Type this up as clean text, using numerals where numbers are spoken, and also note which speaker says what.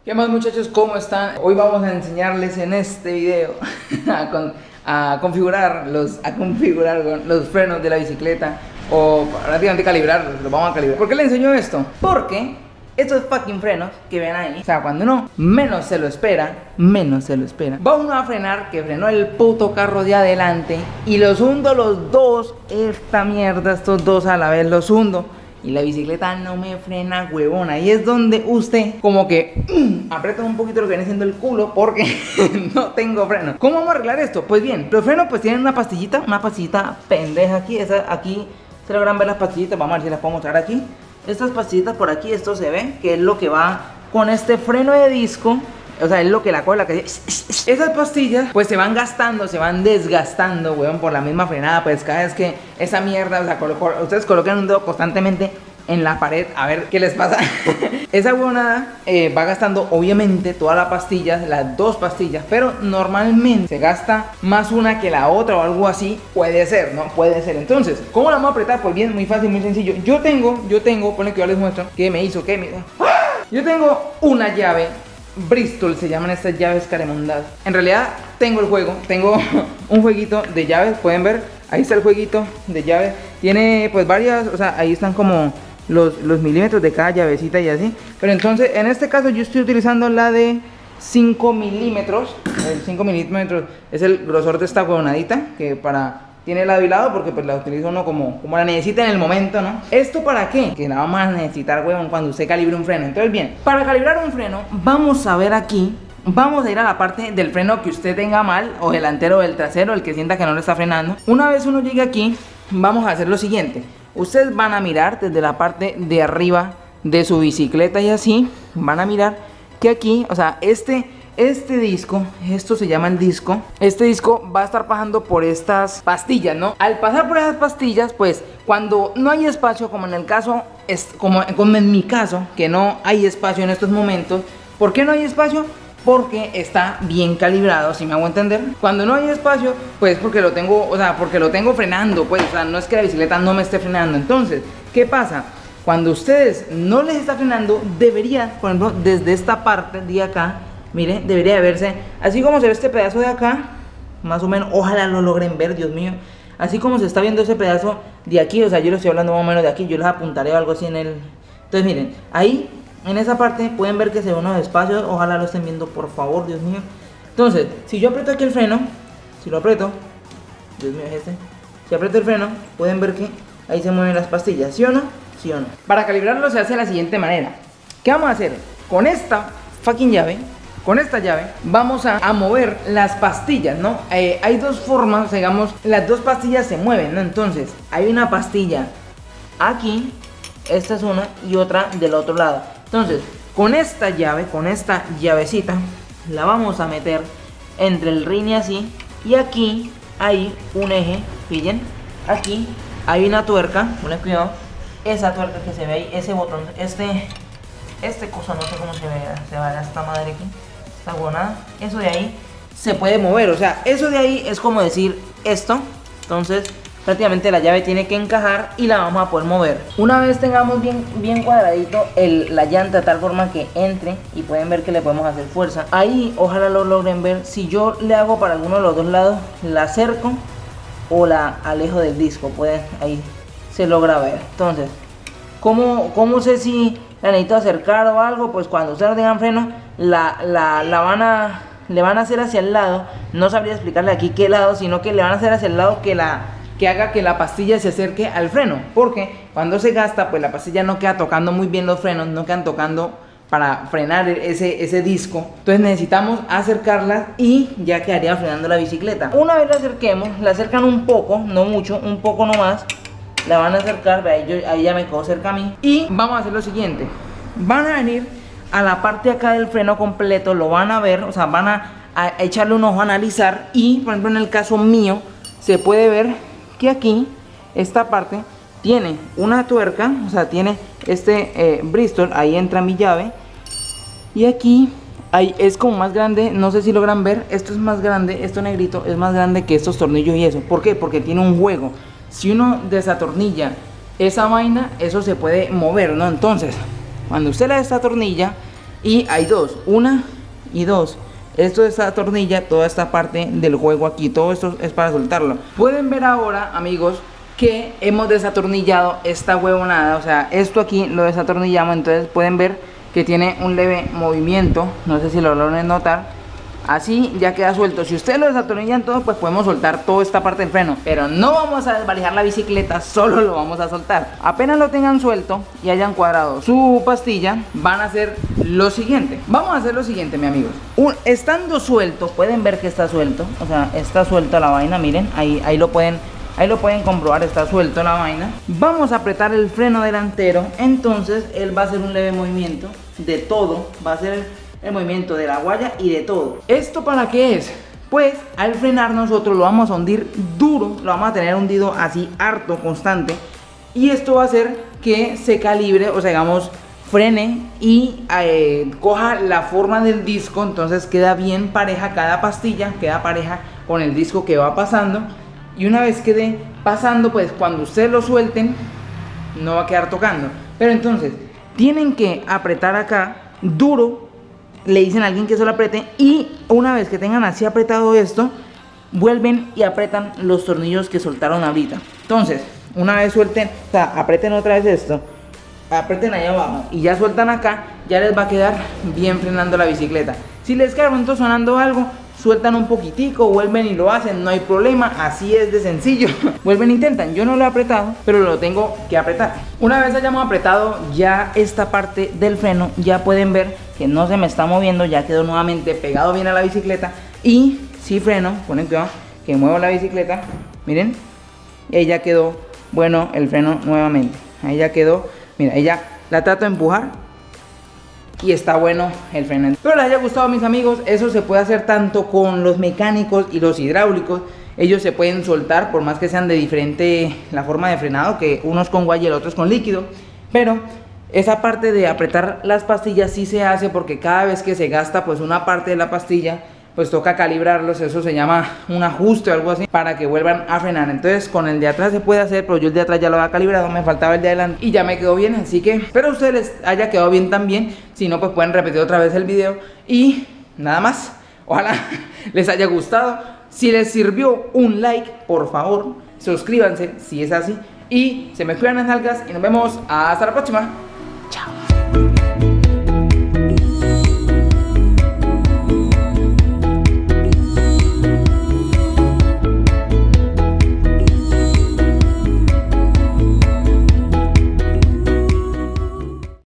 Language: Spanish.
Speaker 1: ¿Qué más, muchachos? ¿Cómo están? Hoy vamos a enseñarles en este video a configurar los frenos de la bicicleta, o prácticamente calibrarlos. Los vamos a calibrar. ¿Por qué les enseño esto? Porque estos fucking frenos que ven ahí, o sea, cuando uno menos se lo espera, va uno a frenar, que frenó el puto carro de adelante y los hundo los dos, estos dos a la vez los hundo. Y la bicicleta no me frena, huevona. Y es donde usted como que aprieta un poquito lo que viene siendo el culo, porque no tengo freno. ¿Cómo vamos a arreglar esto? Pues bien, los frenos pues tienen una pastillita pendeja aquí. Aquí se logran ver las pastillitas. Vamos a ver si las puedo mostrar aquí. Estas pastillitas por aquí, esto se ve que es lo que va con este freno de disco. O sea, es lo que la cola que... Esas pastillas pues se van gastando, se van desgastando, weón, por la misma frenada. Pues cada vez que esa mierda, o sea, ustedes colocan un dedo constantemente en la pared a ver qué les pasa. Esa huevonada va gastando obviamente toda la pastilla, las dos pastillas, pero normalmente se gasta más una que la otra o algo así. Puede ser, ¿no? Puede ser. Entonces, ¿cómo la vamos a apretar? Pues bien, muy fácil, muy sencillo. Yo tengo, ponle que yo les muestro qué me hizo, yo tengo una llave Bristol, se llaman estas llaves caremundadas. En realidad tengo el juego, tengo un jueguito de llaves, pueden ver, ahí está el jueguito de llaves. Tiene pues varias, o sea, ahí están como los milímetros de cada llavecita y así. Pero entonces, en este caso yo estoy utilizando la de 5 milímetros. El 5 milímetros es el grosor de esta huevonadita, que tiene lado y lado, porque pues la utiliza uno como la necesita en el momento, ¿no? ¿Esto para qué? Que la vamos a necesitar, huevón, cuando usted calibre un freno. Entonces, bien, para calibrar un freno, vamos a ver aquí, vamos a ir a la parte del freno que usted tenga mal, o delantero o el trasero, el que sienta que no le está frenando. Una vez uno llegue aquí, vamos a hacer lo siguiente. Ustedes van a mirar desde la parte de arriba de su bicicleta y así, van a mirar que aquí, o sea, este disco, esto se llama el disco. Este disco va a estar pasando por estas pastillas, ¿no? Al pasar por esas pastillas, pues cuando no hay espacio, como en el caso, como en mi caso, que no hay espacio en estos momentos. ¿Por qué no hay espacio? Porque está bien calibrado, si me hago entender. Cuando no hay espacio, pues porque lo tengo, o sea, porque lo tengo frenando, pues, o sea, no es que la bicicleta no me esté frenando. Entonces, ¿qué pasa? Cuando ustedes no les está frenando, debería, por ejemplo, desde esta parte de acá, mire, debería de verse así como se ve este pedazo de acá, más o menos. Ojalá lo logren ver, Dios mío. Así como se está viendo ese pedazo de aquí, o sea, yo lo estoy hablando más o menos de aquí. Yo les apuntaré algo así en el... Entonces miren, ahí, en esa parte, pueden ver que se ven unos espacios. Ojalá lo estén viendo, por favor, Dios mío. Entonces, si yo aprieto aquí el freno, si lo aprieto, Dios mío, es este. Si aprieto el freno, pueden ver que ahí se mueven las pastillas, ¿sí o no? ¿Sí o no? Para calibrarlo se hace de la siguiente manera. ¿Qué vamos a hacer? Con esta fucking llave, con esta llave vamos a mover las pastillas, ¿no? Hay dos formas, digamos, las dos pastillas se mueven, ¿no? Entonces, hay una pastilla aquí, esta es una, y otra del otro lado. Entonces, con esta llave, con esta llavecita, la vamos a meter entre el rin y así. Y aquí hay un eje, pillen, aquí hay una tuerca, ponle cuidado. Esa tuerca que se ve ahí, ese botón, este coso, no sé cómo se ve esta madre aquí, esta huevonada, eso de ahí se puede mover, o sea, eso de ahí es como decir esto. Entonces prácticamente la llave tiene que encajar y la vamos a poder mover. Una vez tengamos bien cuadradito la llanta de tal forma que entre, y pueden ver que le podemos hacer fuerza. Ahí ojalá lo logren ver. Si yo le hago para alguno de los dos lados, la acerco o la alejo del disco, pueden, ahí se logra ver. Entonces, ¿cómo sé si la necesito acercar o algo? Pues cuando ustedes tengan freno, le van a hacer hacia el lado. No sabría explicarle aquí qué lado, sino que le van a hacer hacia el lado que haga que la pastilla se acerque al freno. Porque cuando se gasta, pues la pastilla no queda tocando muy bien los frenos, no quedan tocando para frenar ese disco. Entonces necesitamos acercarla y ya quedaría frenando la bicicleta. Una vez la acerquemos, la acercan un poco, no mucho, un poco nomás. La van a acercar, ahí ya me quedo cerca a mí. Y vamos a hacer lo siguiente. Van a venir a la parte acá del freno completo, lo van a ver, o sea, van a echarle un ojo a analizar. Y por ejemplo en el caso mío, se puede ver que aquí, esta parte, tiene una tuerca, o sea, tiene Bristol, ahí entra mi llave. Y aquí, ahí es como más grande, no sé si logran ver, esto es más grande, esto negrito es más grande que estos tornillos y eso. ¿Por qué? Porque tiene un juego. Si uno desatornilla esa vaina, eso se puede mover, ¿no? Entonces, cuando usted la desatornilla, y hay dos, una y dos. Esto desatornilla toda esta parte del juego aquí, todo esto es para soltarlo. Pueden ver ahora, amigos, que hemos desatornillado esta huevonada, o sea, esto aquí lo desatornillamos, entonces pueden ver que tiene un leve movimiento, no sé si lo logran notar. Así ya queda suelto. Si ustedes lo desatornillan todo, pues podemos soltar toda esta parte del freno, pero no vamos a desvalijar la bicicleta, solo lo vamos a soltar. Apenas lo tengan suelto y hayan cuadrado su pastilla, van a hacer lo siguiente. Vamos a hacer lo siguiente, mis amigos. Estando suelto, pueden ver que está suelto, o sea, está suelta la vaina, miren, ahí lo pueden comprobar, está suelto la vaina. Vamos a apretar el freno delantero, entonces él va a hacer un leve movimiento de todo, va a hacer el movimiento de la guaya y de todo. ¿Esto para qué es? Pues al frenar nosotros lo vamos a hundir duro, lo vamos a tener hundido así harto, constante, y esto va a hacer que se calibre, o sea, digamos, frene y coja la forma del disco, entonces queda bien pareja cada pastilla, queda pareja con el disco que va pasando, y una vez quede pasando, pues cuando ustedes lo suelten no va a quedar tocando. Pero entonces tienen que apretar acá duro, le dicen a alguien que se lo apriete, y una vez que tengan así apretado esto, vuelven y apretan los tornillos que soltaron ahorita. Entonces, una vez suelten, o sea, aprieten otra vez esto, aprieten ahí abajo y ya sueltan acá, ya les va a quedar bien frenando la bicicleta. Si les queda pronto sonando algo, sueltan un poquitico, vuelven y lo hacen, no hay problema, así es de sencillo. Vuelven e intentan, yo no lo he apretado, pero lo tengo que apretar. Una vez hayamos apretado ya esta parte del freno, ya pueden ver que no se me está moviendo, ya quedó nuevamente pegado bien a la bicicleta. Y si freno, ponen cuidado, que muevo la bicicleta, miren, y ahí ya quedó bueno el freno nuevamente. Ahí ya quedó, mira, ahí ya la trato de empujar y está bueno el freno. Espero les haya gustado, mis amigos. Eso se puede hacer tanto con los mecánicos y los hidráulicos. Ellos se pueden soltar por más que sean de diferente la forma de frenado, que unos con guaya y el otro es con líquido. Pero esa parte de apretar las pastillas sí se hace, porque cada vez que se gasta pues una parte de la pastilla, pues toca calibrarlos, eso se llama un ajuste o algo así, para que vuelvan a frenar. Entonces con el de atrás se puede hacer, pero yo el de atrás ya lo había calibrado, me faltaba el de adelante y ya me quedó bien, así que espero a ustedes les haya quedado bien también. Si no, pues pueden repetir otra vez el video y nada más. Ojalá les haya gustado. Si les sirvió, un like, por favor, suscríbanse si es así, y se me cuidan las nalgas y nos vemos hasta la próxima. Chao.